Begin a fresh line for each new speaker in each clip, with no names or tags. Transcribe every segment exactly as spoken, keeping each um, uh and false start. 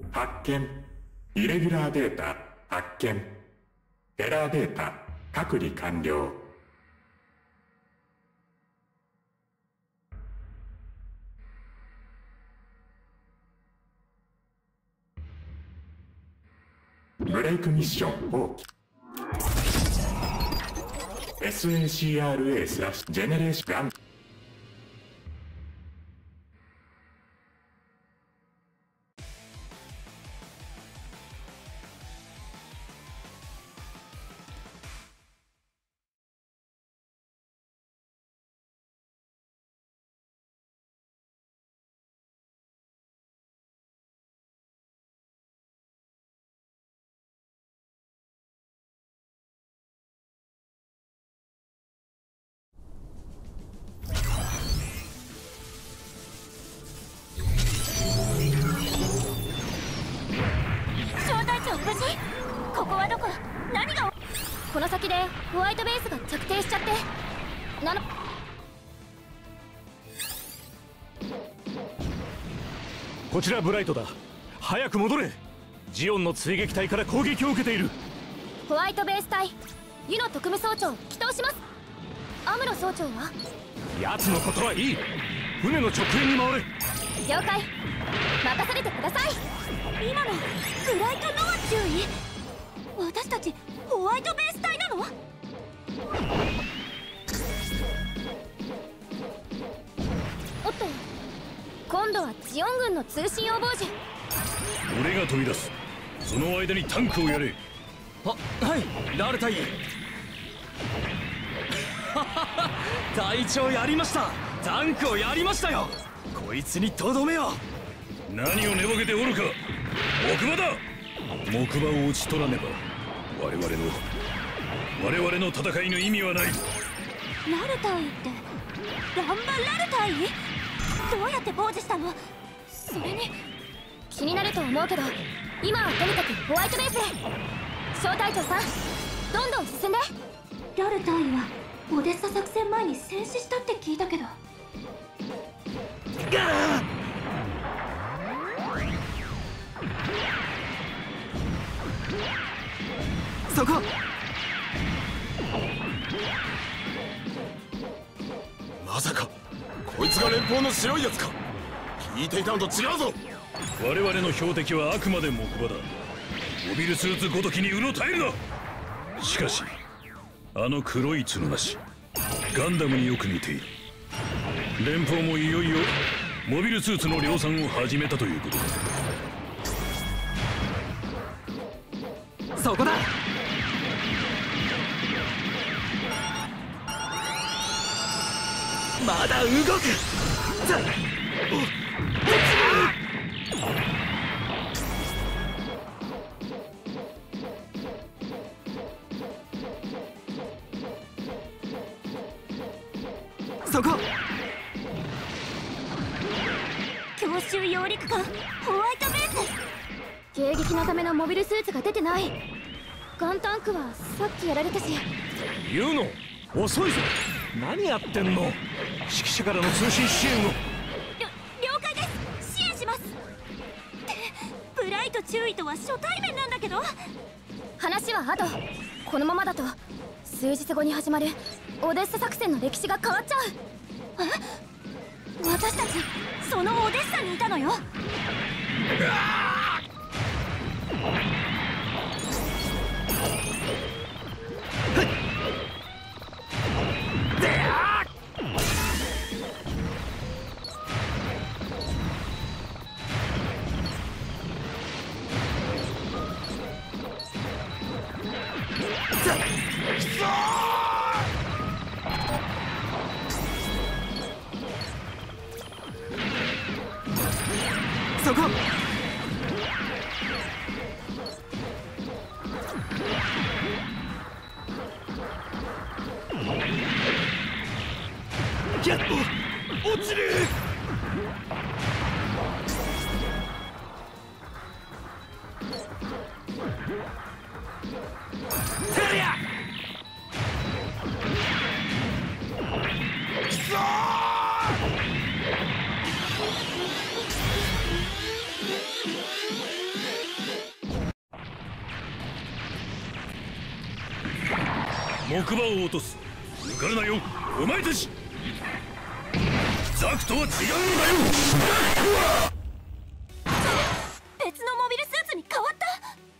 発見。イレギュラーデータ発見。エラーデータ隔離完了。ブレイクミッション放棄。 エスエーシーアールエー スラッシュジェネレーションガン。
この先でホワイトベースが着底しちゃってなの。
こちらブライトだ。早く戻れ。ジオンの追撃隊から攻撃を受けている。
ホワイトベース隊ユノ特務総長帰投します。アムロ総長は？
奴のことはいい。船の直縁に回れ。
了解。任されてください。今のブライトノア注意。私たちホワイトベース隊なの？おっと、今度はジオン軍の通信用傍受。
俺が飛び出す。その間にタンクをやれ。
は、はい、ラルタイ。隊長やりました。タンクをやりましたよ。こいつにとどめよ。
何を寝ぼけておるか。木馬だ。木馬を討ち取らねば我々の我々の戦いの意味はない。
ラルタイってランバ・ラルタイ？どうやって傍受したの？それに気になると思うけど、今はとにかくホワイトベースへ。小隊長さん、どんどん進んで。ラルタイはオデッサ作戦前に戦死したって聞いたけど。
そこ。
まさかこいつが連邦の白いやつか。聞いていたのと違うぞ。
我々の標的はあくまで木馬だ。モビルスーツごときにうろたえるな。しかしあの黒い角なしガンダムによく似ている。連邦もいよいよモビルスーツの量産を始めたということだ。
そこだ。まだ動く。そこ。
強襲揚陸艦ホワイトベース。迎撃のためのモビルスーツが出てない。ガンタンクはさっきやられたし。
ユノ、遅いぞ。何やってんの。指揮者からの通信支援を。
了解です。支援します。ってブライト注意とは初対面なんだけど。話は後。このままだと数日後に始まるオデッサ作戦の歴史が変わっちゃう。え？私たちそのオデッサにいたのよ。
そこ。やっと落ちる。てりゃくそー。
木馬を落とす。抜かるなよお前たち。ザクとは違うんだよ。
別のモビルスーツに変わった。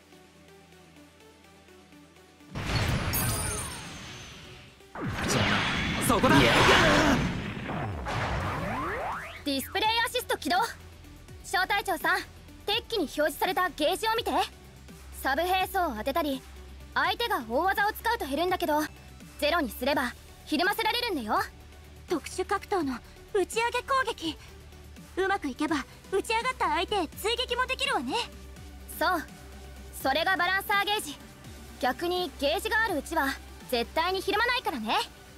じゃあそこだ。
ディスプレイアシスト起動。小隊長さん、敵機に表示されたゲージを見て。サブ兵装を当てたり相手が大技を使うと減るんだけど、ゼロにすればひるませられるんだよ。特殊格闘の打ち上げ攻撃、うまくいけば打ち上がった相手へ追撃もできるわね。そう、それがバランサーゲージ。逆にゲージがあるうちは絶対にひるまないからね。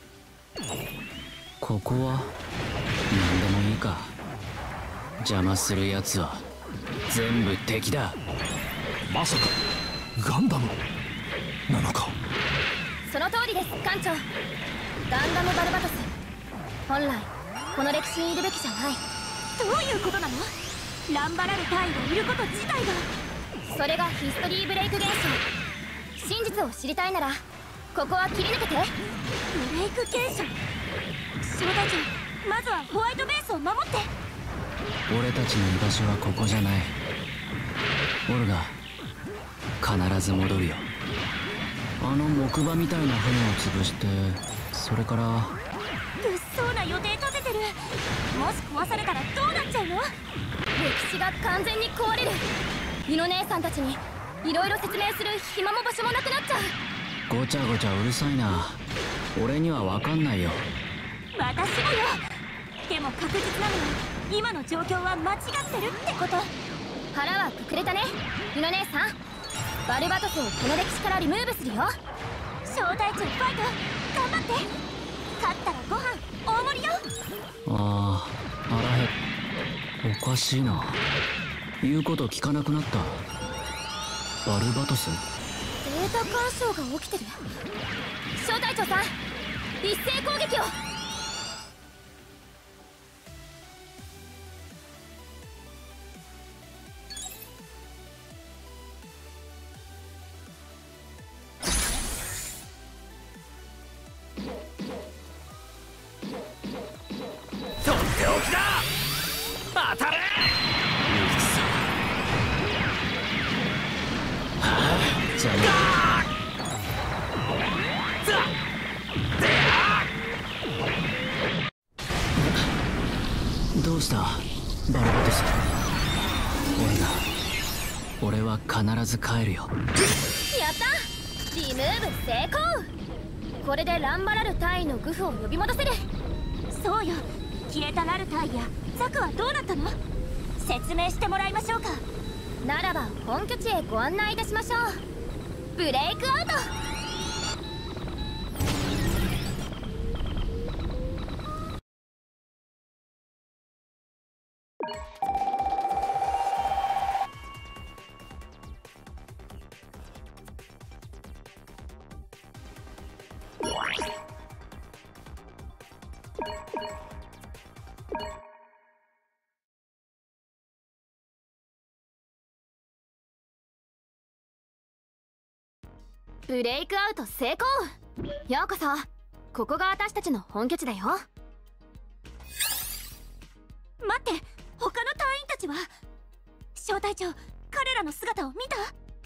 ここは何でもいいか。邪魔するやつは全部敵だ。
まさかガンダムなのか。
その通りです、艦長。ガンダムバルバトス、本来この歴史にいるべきじゃない。どういうことなの？ランバラル隊員がいること自体が。それがヒストリーブレイク現象。真実を知りたいならここは切り抜けて。ブレイク現象。小隊長、まずはホワイトベースを守って。
俺たちの居場所はここじゃない。オルガ必ず戻るよ。あの木馬みたいな船を潰して、それから。
物騒な予定立ててる。もし壊されたらどうなっちゃうの？歴史が完全に壊れる。イノ姉さんたちにいろいろ説明する暇も場所もなくなっちゃう。
ごちゃごちゃうるさいな。俺には分かんないよ。
私もよ。でも確実なのは今の状況は間違ってるってこと。腹はくくれたね、イノ姉さん。バルバトスをこの歴史からリムーブするよ。小隊長ファイト頑張って。勝ったらご飯大盛りよ。
ああ、腹減っ。おかしいな。言うこと聞かなくなった。バルバトス？
データ干渉が起きてる。小隊長さん、一斉攻撃を。
とっておきだ。当たれ。じゃあどうしたバルバトス。俺だ。俺は必ず帰るよ。
やった、リムーブ成功。これでランバラル隊員のグフを呼び戻せる。そうよ、消えたラル隊やザクはどうなったの？説明してもらいましょうか。ならば本拠地へご案内いたしましょう。ブレイクアウト。ブレイクアウト成功。ようこそ。ここが私たちの本拠地だよ。待って、他の隊員たちは？小隊長、彼らの姿を見た？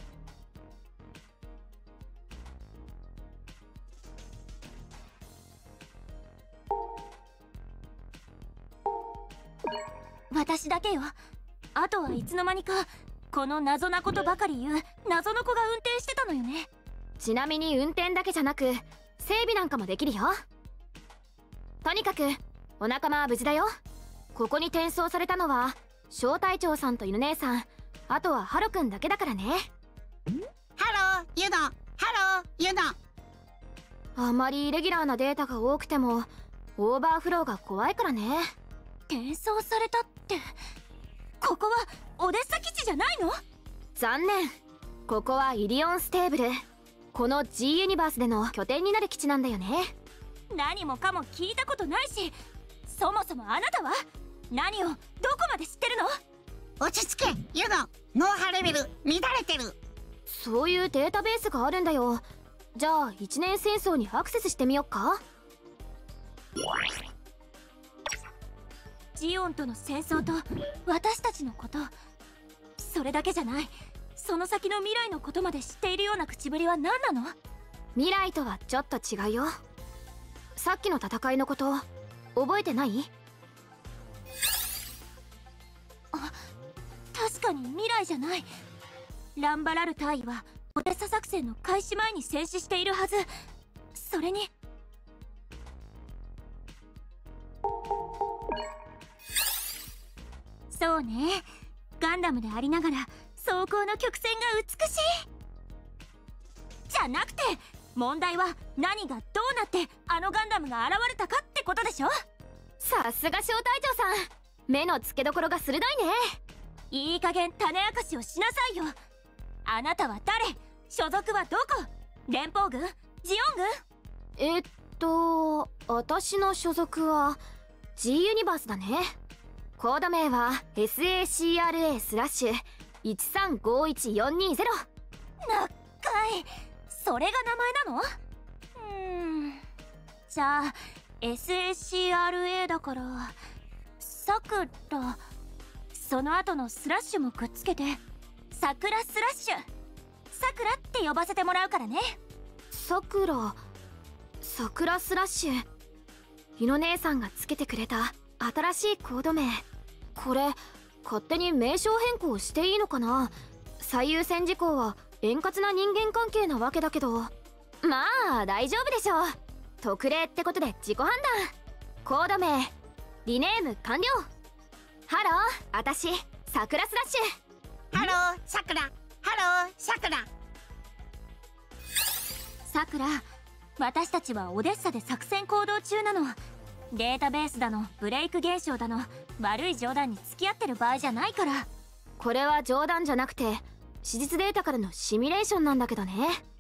私だけよ。あとはいつの間にかこの謎なことばかり言う謎の子が運転してたのよね。ちなみに運転だけじゃなく整備なんかもできるよ。とにかくお仲間は無事だよ。ここに転送されたのは小隊長さんと犬姉さん、あとはハロくんだけだからね。
ハローユノ、ハローユノ。
あまりイレギュラーなデータが多くてもオーバーフローが怖いからね。転送されたって、ここはオデッサ基地じゃないの？残念、ここはイリオンステーブル。この G ユニバースでの拠点になる基地なんだよね。何もかも聞いたことないし、そもそもあなたは何をどこまで知ってるの？
落ち着けユノ、脳波レベル乱れてる。
そういうデータベースがあるんだよ。 じゃあ一年戦争にアクセスしてみよっか。ジオンとの戦争と私たちのこと、それだけじゃない、その先の未来のことまで知っているような口ぶりは何なの？未来とはちょっと違うよ。さっきの戦いのこと覚えてない？あ、確かに未来じゃない。ランバラル大尉はオデッサ作戦の開始前に戦死しているはず。それにそうね、ガンダムでありながら走行の曲線が美しい。じゃなくて問題は何がどうなってあのガンダムが現れたかってことでしょ。さすが小隊長さん、目の付けどころが鋭いね。いい加減種明かしをしなさいよ。あなたは誰？所属はどこ？連邦軍？ジオン軍？えっと私の所属は G ユニバースだね。コード名は エスエーシーアールエー スラッシュいちさんごいちよんにゼロ。なっかい、それが名前なの？うーん、じゃあ エスエーシーアールエー だからさくら、その後のスラッシュもくっつけてさくらスラッシュ、さくらって呼ばせてもらうからね。さくら、さくらスラッシュ、ゆの姉さんがつけてくれた新しいコード名。これ勝手に名称変更していいのかな？最優先事項は円滑な人間関係なわけだけど、まあ大丈夫でしょう。特例ってことで自己判断。コード名リネーム完了。ハロー、あたしさくらスラッシュ。
ハローさくら、ハローさくら。
さくら、私たちはオデッサで作戦行動中なの。データベースだのブレイク現象だの悪い冗談に付き合ってる場合じゃないから。これは冗談じゃなくて史実データからのシミュレーションなんだけどね。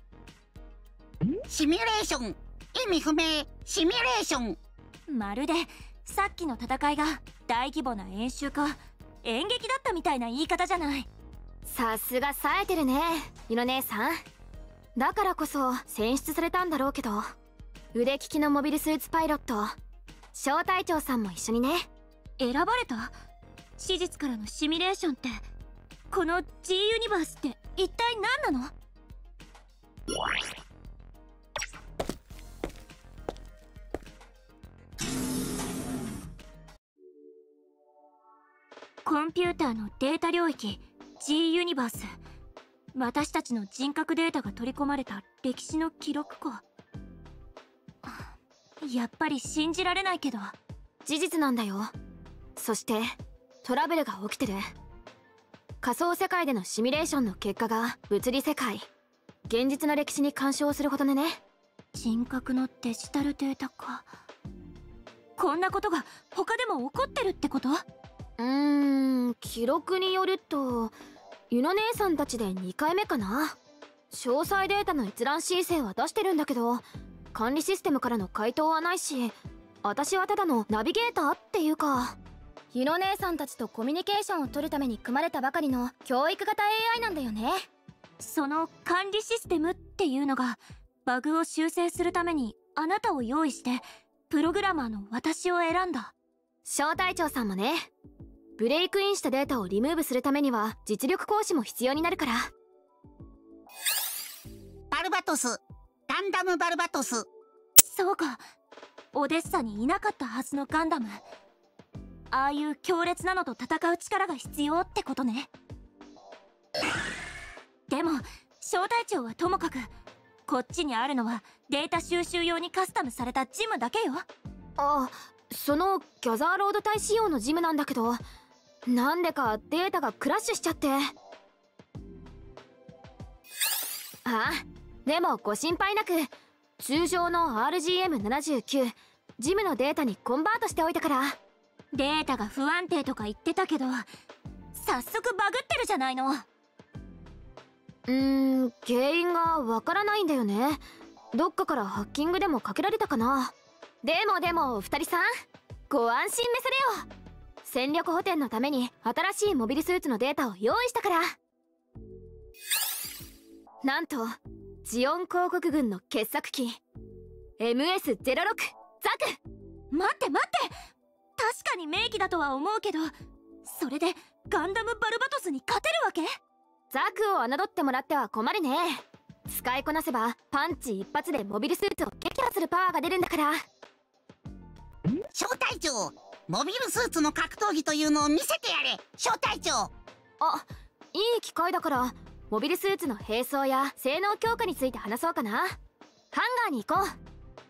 シミュレーション、意味不明。シミュレーション、
まるでさっきの戦いが大規模な演習か演劇だったみたいな言い方じゃない。さすが冴えてるね、ゆの姉さん。だからこそ選出されたんだろうけど、腕利きのモビルスーツパイロット小隊長さんも一緒にね。選ばれた？史実からのシミュレーションって、この G ユニバースって一体何なの？コンピューターのデータ領域 G ユニバース、私たちの人格データが取り込まれた歴史の記録庫。やっぱり信じられないけど事実なんだよ。そしてトラブルが起きてる。仮想世界でのシミュレーションの結果が物理世界、現実の歴史に干渉するほどでね。人格のデジタルデータか。こんなことが他でも起こってるってこと？うーん、記録によるとゆの姉さんたちでにかいめかな。詳細データの閲覧申請は出してるんだけど管理システムからの回答はないし、私はただのナビゲーターっていうか、ゆの姉さんたちとコミュニケーションを取るために組まれたばかりの教育型 エーアイ なんだよね。その管理システムっていうのがバグを修正するためにあなたを用意してプログラマーの私を選んだ。小隊長さんもね。ブレイクインしたデータをリムーブするためには実力行使も必要になるから。
バルバトス、ガンダムバルバトス。
そうか、オデッサにいなかったはずのガンダム。ああいう強烈なのと戦う力が必要ってことね。でも小隊長はともかく、こっちにあるのはデータ収集用にカスタムされたジムだけよ。あ、そのギャザーロード隊仕様のジムなんだけど、なんでかデータがクラッシュしちゃって。あ、でもご心配なく、通常の アールジーエムななじゅうきゅう ジムのデータにコンバートしておいたから。データが不安定とか言ってたけど、早速バグってるじゃないの。うーん、原因がわからないんだよね。どっかからハッキングでもかけられたかな。でもでもお二人さん、ご安心めされよ。戦力補填のために新しいモビルスーツのデータを用意したから。なんとジオン広告軍の傑作機 エムエスゼロろく ザク。待って待って、確かに名機だとは思うけど、それでガンダムバルバトスに勝てるわけ？ザクを侮ってもらっては困るね。使いこなせばパンチ一発でモビルスーツを撃破するパワーが出るんだから。
小隊長、モビルスーツの格闘技というのを見せてやれ、小隊長。
あ、いい機会だからモビルスーツの並走や性能強化について話そうかな。ハンガーに行こう。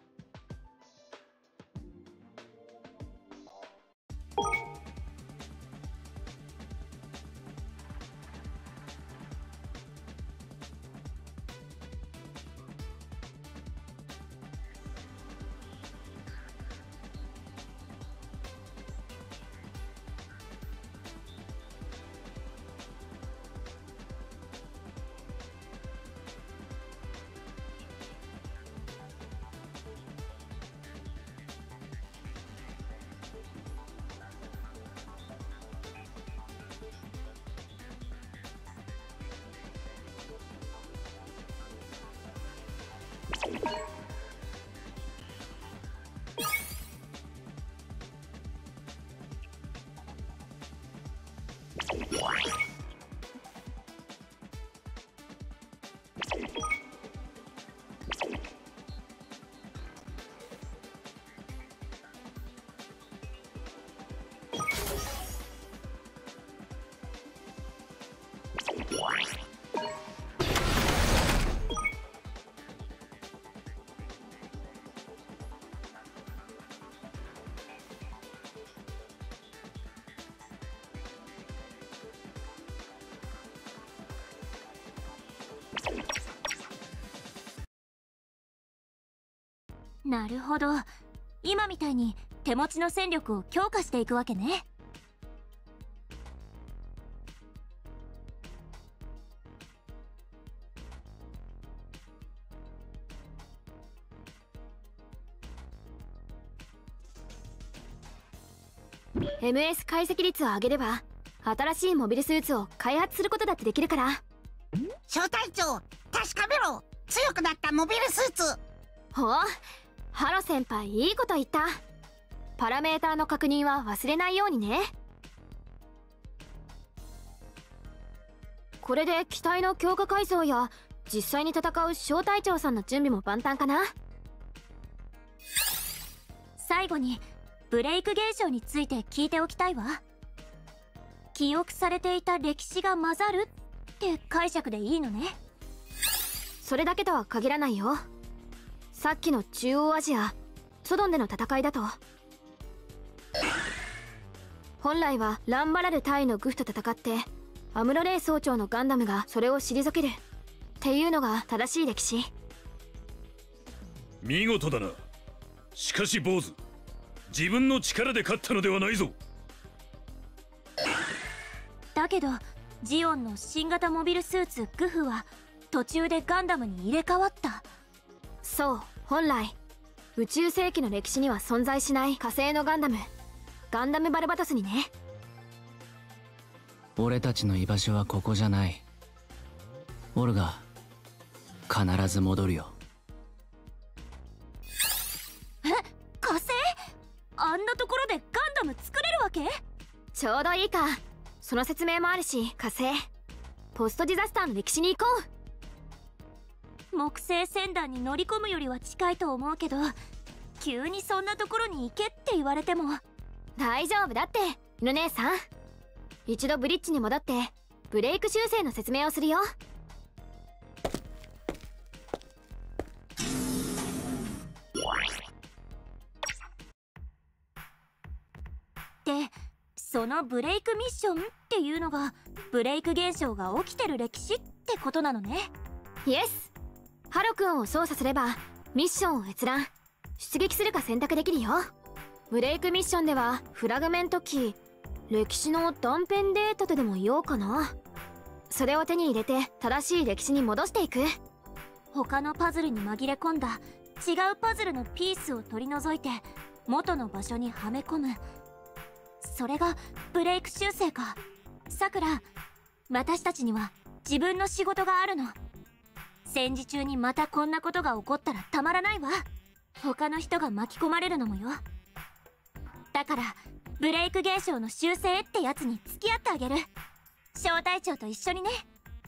なるほど、今みたいに手持ちの戦力を強化していくわけね。エムエス 解析率を上げれば新しいモビルスーツを開発することだってできるから。
小隊長、確かめろ、強くなったモビルスーツ。
ほう、ハロ先輩いいこと言った。パラメーターの確認は忘れないようにね。これで機体の強化改造や実際に戦う小隊長さんの準備も万端かな。最後にブレイク現象について聞いておきたいわ。記憶されていた歴史が混ざるって解釈でいいのね。それだけとは限らないよ。さっきの中央アジアソドンでの戦いだと、本来はランバラル対のグフと戦ってアムロレイ総長のガンダムがそれを退けるっていうのが正しい歴史。
見事だな。しかし坊主、自分の力で勝ったのではないぞ。
だけどジオンの新型モビルスーツグフは途中でガンダムに入れ替わった。そう、本来宇宙世紀の歴史には存在しない火星のガンダム、ガンダムバルバトスにね。
俺たちの居場所はここじゃない。オルガ、必ず戻るよ。
え、火星？あんなところでガンダム作れるわけ？ちょうどいいか。その説明もあるし、火星ポストディザスターの歴史に行こう。木星船団に乗り込むよりは近いと思うけど、急にそんなところに行けって言われても。大丈夫だって、ル姉さん。一度ブリッジに戻ってブレイク修正の説明をするよ。で、そのブレイクミッションっていうのがブレイク現象が起きてる歴史ってことなのね。イエス。ハロ君を操作すればミッションを閲覧、出撃するか選択できるよ。ブレイクミッションではフラグメントキー、歴史の断片データとでも言おうかな。それを手に入れて正しい歴史に戻していく。他のパズルに紛れ込んだ違うパズルのピースを取り除いて元の場所にはめ込む。それがブレイク修正か。さくら、私たちには自分の仕事があるの。 戦時中にまたこんなことが起こったらたまらないわ。他の人が巻き込まれるのもよ。だからブレイク現象の修正ってやつに付き合ってあげる。小隊長と一緒にね。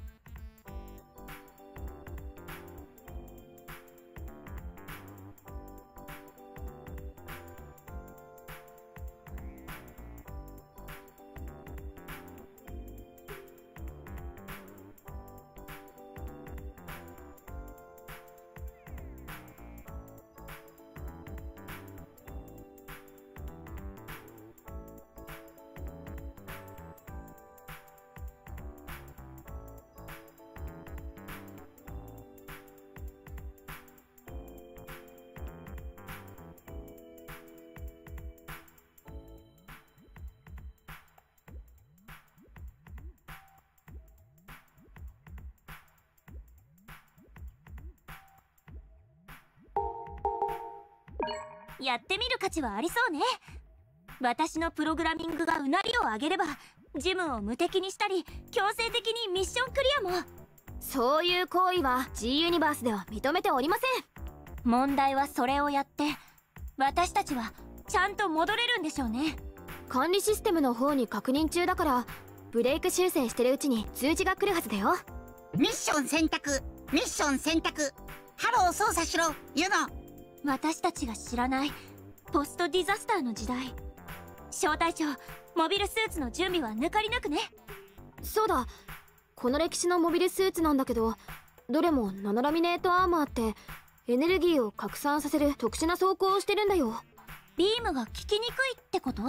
やってみる価値はありそうね。私のプログラミングがうなりを上げればジムを無敵にしたり強制的にミッションクリアも。
そういう行為は G ユニバースでは認めておりません。
問題はそれをやって私たちはちゃんと戻れるんでしょうね。
管理システムの方に確認中だからブレイク修正してるうちに通知が来るはずだよ。
ミッション選択、ミッション選択、ハロー操作しろユノ。
私たちが知らないポストディザスターの時代。小隊長、モビルスーツの準備は抜かりなくね。
そうだ、この歴史のモビルスーツなんだけど、どれもナノラミネートアーマーってエネルギーを拡散させる特殊な装甲をしてるんだよ。
ビームが効きにくいってこと？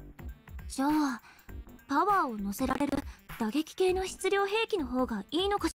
じゃあパワーを乗せられる打撃系の質量兵器の方がいいのかしら。